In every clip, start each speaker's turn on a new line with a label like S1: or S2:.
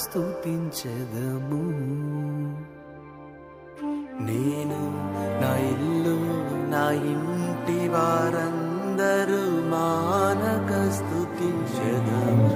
S1: స్తుతించెదము. నేను నా ఇల్లు నా ఇంటి వారందరూ మానక స్తుతించెదము.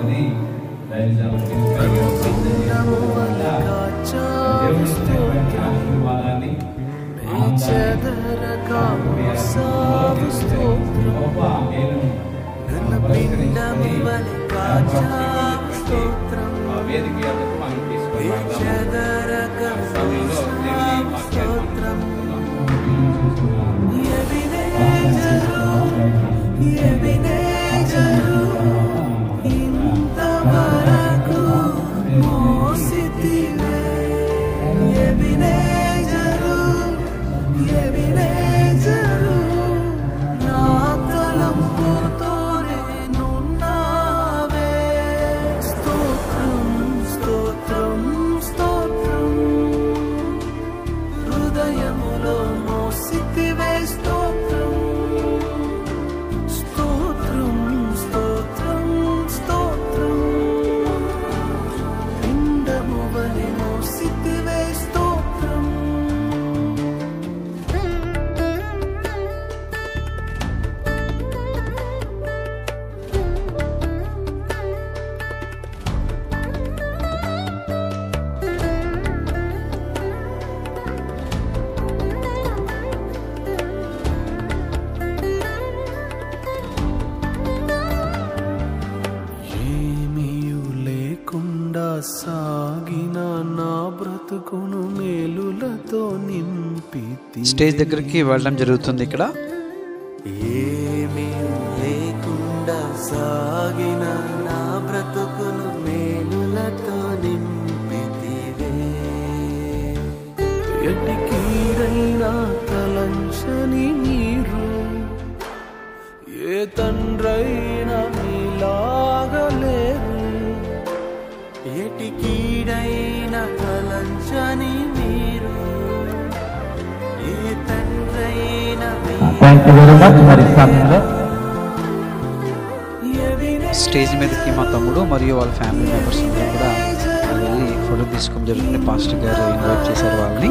S1: సాగిన నా బ్రతుకును మేలులతో నింపితి.
S2: స్టేజ్ దగ్గరికి వెళ్ళడం జరుగుతుంది. ఇక్కడ
S1: ఏమీ లేకుండా సాగిన నా బ్రతుకును మేలులతో నింపితివే. ఎటికీడైనా తలంచని మీరు ఏ తండ్రైనా మీలాగలేరు. ఎటికీడైనా తలంచని మీరు ఏ తండ్రైనా.
S2: స్టేజ్ మీదకి మా తమ్ముడు మరియు వాళ్ళ ఫ్యామిలీ మెంబర్స్ అందరూ కూడా వెళ్ళి ఫోటో తీసుకోవడం జరుగుతుంది. పాస్టర్ గారు ఇన్వైట్ చేశారు వాళ్ళని.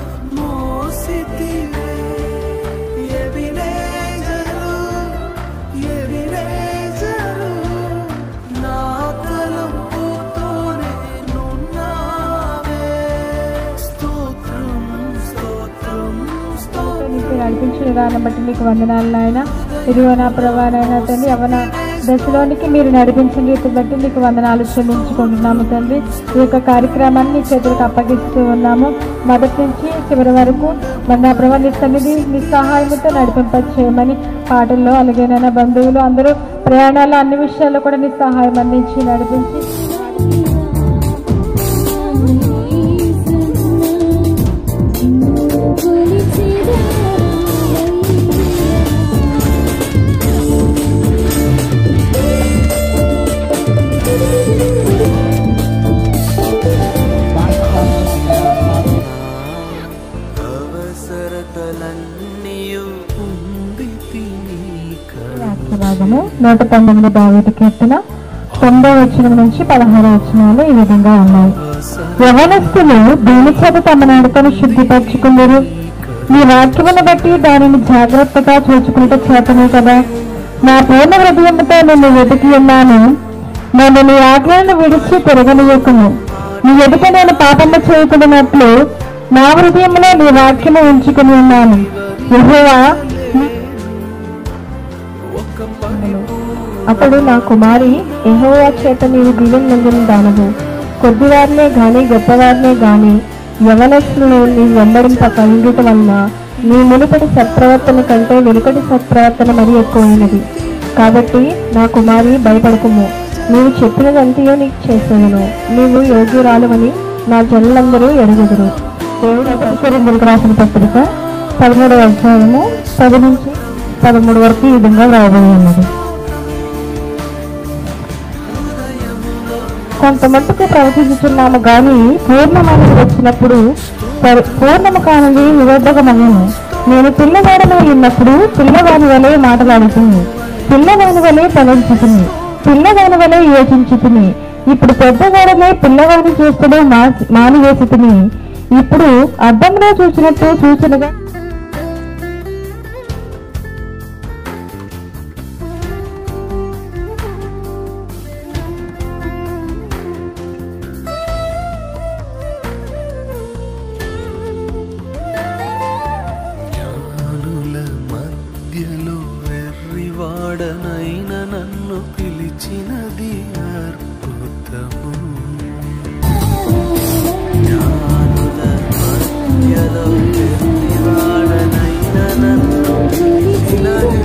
S3: నడిపించిన దాన్ని బట్టి నీకు వందనాలు నాయన. ఇదిగో నా ప్రభానైనా తండ్రి యవ్వన దశలోనికి మీరు నడిపించిన రీతి బట్టి నీకు వందనాలు చెల్లించుకుంటున్నాము తండ్రి. ఈ యొక్క కార్యక్రమాన్ని నీ చేతులకు అప్పగిస్తూ ఉన్నాము. మొదటి నుంచి చివరి వరకు నా ప్రభా నీ సన్నిధి నీ సహాయంతో నడిపింప చేయమని పాటల్లో అలాగేనైనా బంధువులు అందరూ ప్రయాణాలు అన్ని విషయాల్లో కూడా నీ సహాయం అందించి నడిపించి భాగము 119 దావీదు కీర్తన 9వ వచనం నుంచి 16వ వచనాలు ఈ విధంగా ఉన్నాయి. యవనస్తులు దేని చేత తమ నడకను శుద్ధిపరచుకున్నారు? నీ వాక్యమును బట్టి దానిని జాగ్రత్తగా చూచుకుంటే చేతనే కదా. నా పూర్ణ హృదయంతో నిన్ను వెతికి ఉన్నాను. నేను నీ ఆజ్ఞలను విడిచి తిరగనీయకును. నీ ఎదుట నేను పాపము చేయకున్నట్లు నా హృదయంలో నీ వాక్యము ఉంచుకుని ఉన్నాను. యెహోవా అప్పుడు నా కుమారి యెహోవా చేత నీవు దీవెన నొందిన దానవు. కొద్దివారినే గాని గొప్పవారినే గాని యవనస్తులను నీ వెంబడింపక ఉండుట వలన నీ మునుపటి సత్ప్రవర్తన కంటే వెనుకటి సత్ప్రవర్తన మరీ ఎక్కువైనది. కాబట్టి నా కుమారి భయపడకుము. నీవు చెప్పినదంతయో నీకు చేసేదను. నీవు యోగ్యురాలువని నా జనులందరూ ఎరుగుదురు. దేవుడు రాసిన పత్రిక 13వ అధ్యాయము 10 నుంచి 13 వరకు ఈ విధంగా రాబోయి ఉన్నది. కొంతమట్టుకు ప్రవచించుచున్నాము గాని పూర్ణమైనది వచ్చినప్పుడు పూర్ణము కానిది నిరోధకమయ్యను. నేను పిల్లవాడమై ఉన్నప్పుడు పిల్లవాని వలె మాట్లాడుతుంది, పిల్లవాని వలె తలంచుతుంది, పిల్లవాని వలె యోచించుతుంది. ఇప్పుడు పెద్దవాడనే పిల్లవాడిని చూస్తూనే మానివేసి తిని ఇప్పుడు అద్దంలో చూసినట్టు సూచనగా
S1: వెర్రివాడనైన నన్ను పిలిచినది అద్భుతము. జ్ఞానుల మధ్యలో వెర్రివాడనైన నన్ను పిలిచినది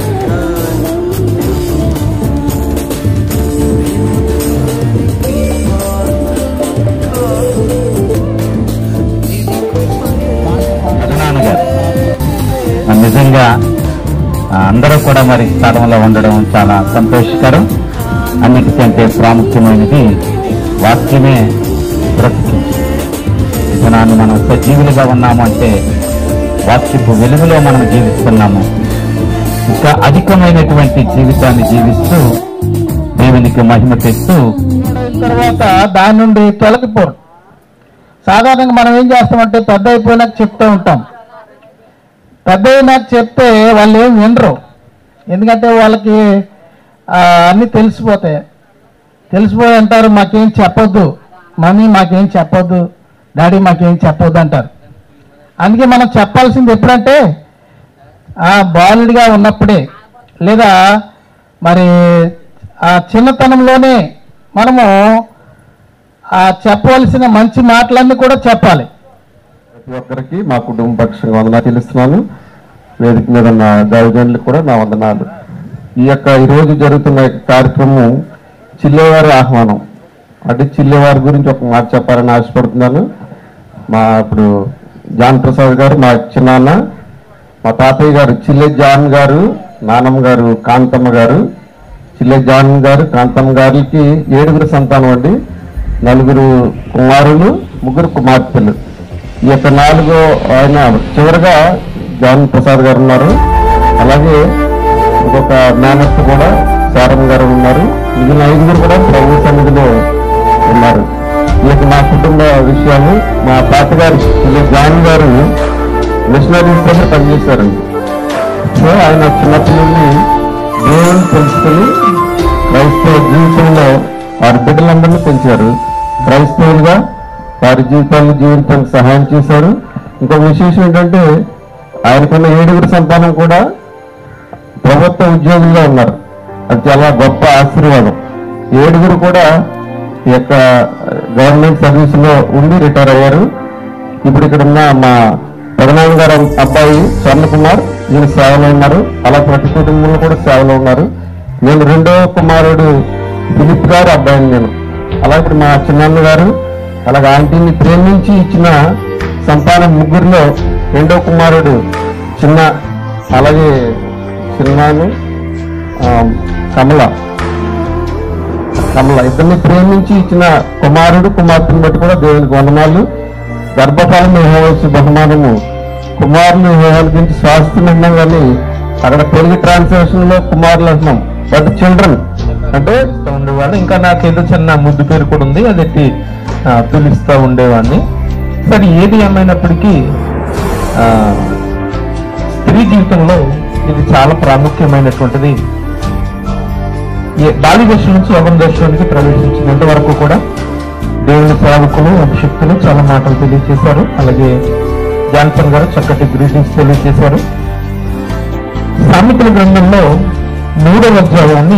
S4: నిజంగా అందరూ కూడా మరి స్థలంలో ఉండడం చాలా సంతోషకరం. అన్నిటికంటే ప్రాముఖ్యమైనది వాక్యమే బ్రతికి. జనాన్ని మనం సజీవులుగా ఉన్నాము అంటే వాక్యపు వెలుగులో మనం జీవిస్తున్నాము. ఇంకా అధికమైనటువంటి జీవితాన్ని జీవిస్తూ దేవునికి మహిమ తెస్తూ
S5: తర్వాత దాని నుండి తొలగిపోరు. సాధారణంగా మనం ఏం చేస్తామంటే పెద్ద అయిపోయినాక చెప్తూ ఉంటాం. పెద్ద అయినాక చెప్తే వాళ్ళు ఏం వినరు. ఎందుకంటే వాళ్ళకి అన్నీ తెలిసిపోయి అంటారు, మాకేం చెప్పొద్దు మమ్మీ, మాకేం చెప్పొద్దు డాడీ, మాకేం చెప్పొద్దు అంటారు. అందుకే మనం చెప్పాల్సింది ఎప్పుడంటే బాలుడిగా ఉన్నప్పుడే, లేదా మరి ఆ చిన్నతనంలోనే మనము చెప్పవలసిన మంచి మాటలన్నీ కూడా చెప్పాలి.
S6: ప్రతి ఒక్కరికి మా కుటుంబ పక్షంగా వందనాలు తెలుస్తున్నాను. వేదిక మీద ఉన్న దైవజనులకు కూడా నా వందనాలు. ఈరోజు జరుగుతున్న కార్యక్రమం చిల్లేవారి ఆహ్వానం. అంటే చిల్లేవారి గురించి ఒక మాట చెప్పాలని ఆశపడుతున్నాను. ఇప్పుడు జాన్ ప్రసాద్ గారు మా చిన్నాన్న, మా తాతయ్య గారు చిల్లె జాన్ గారు, నానమ్మ గారు కాంతమ్మ గారు. చిల్లె జాన్ గారు కాంతమ్మ గారికి 7 సంతానం అండి. 4 కుమారులు, 3 కుమార్తెలు. ఈ 4 ఆయన చివరిగా జాన్ ప్రసాద్ గారు ఉన్నారు. అలాగే ఇంకొక మేనస్ కూడా శారమ్మ గారు ఉన్నారు. మిగిలిన 5 కూడా ప్రభు సన్నిధిలో ఉన్నారు. మా కుటుంబ విషయాలు, మా తాతగారు జాన్ గారు మిషనరీస్ దగ్గర పనిచేశారండి. సో ఆయన చిన్నప్పటి నుండి దేవుని తెలుసుకుని క్రైస్తవ జీవితంలో వారి బిడ్డలందరినీ పెంచారు. క్రైస్తవులుగా వారి జీవితాలను జీవించడానికి సహాయం చేశారు. ఇంకొక విశేషం ఏంటంటే ఆయనకున్న 7 సంతానం కూడా ప్రభుత్వ ఉద్యోగులుగా ఉన్నారు. అది చాలా గొప్ప ఆశీర్వాదం. 7 కూడా ఈ యొక్క గవర్నమెంట్ సర్వీస్ లో ఉండి రిటైర్ అయ్యారు. ఇప్పుడు ఇక్కడ ఉన్న మా ప్రధాన గారు అబ్బాయి స్వర్ణ కుమార్, ఈయన సేవలో ఉన్నారు. అలా ప్రతి కుటుంబంలో కూడా సేవలో ఉన్నారు. నేను 2వ కుమారుడు ఫిలిప్ గారు అబ్బాయిని నేను. అలా ఇప్పుడు మా చిన్నాన్న గారు, అలాగే ఆంటీని ప్రేమించి ఇచ్చిన సంతానం 3లో 2వ కుమారుడు చిన్న, అలాగే చిన్నాను కమల ఇద్దరిని ప్రేమించి ఇచ్చిన కుమారుడు కుమార్తెను బట్టి కూడా దేవునికి వందనాలు. గర్భఫలం యెహోవా బహుమానము. కుమారులు యెహోవా గురించి స్వాస్థ్యం అన్నాం, కానీ అక్కడ తెలుగు ట్రాన్స్లేషన్ లో కుమారులు అంటున్నాం, బట్ చిల్డ్రన్ అంటే ఉండేవాళ్ళు. ఇంకా నాకేదో చిన్న ముద్దు పేరు కూడా ఉంది, అది పిలుస్తూ ఉండేవాడిని. సరే, ఏది ఏమైనప్పటికీ స్త్రీ జీవితంలో ఇది చాలా ప్రాముఖ్యమైనటువంటిది. బాల్య దశ నుంచి యవ్వన దశలోనికి ప్రవేశించినంత వరకు కూడా దేవుని సేవకులు, అభిషక్తులు చాలా మాటలు తెలియజేశారు. అలాగే జాన్సన్ గారు చక్కటి గ్రీటింగ్స్ తెలియజేశారు. సామెతల గ్రంథంలో 3వ అధ్యాయాన్ని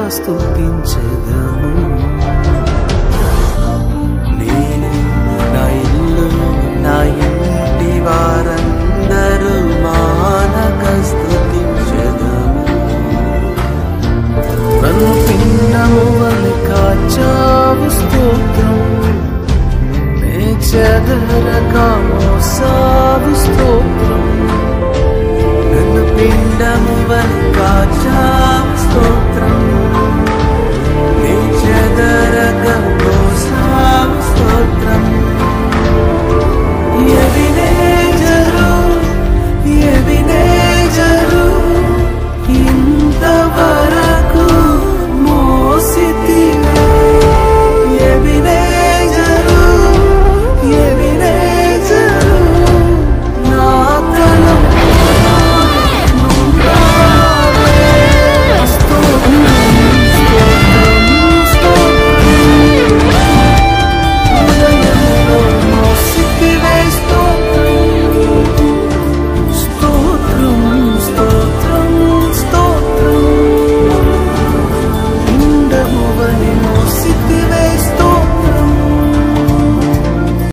S1: స్తుతించెదము. నేను నా ఇల్లు నా ఇంటి వారందరూ మానక స్తుతించెదము. నన్ను పిండము వలె కాచావు స్తోత్రం, నే చెదరక మోసావు స్తోత్రం. నన్ను పిండము వలె కాచావు స్తోత్రం,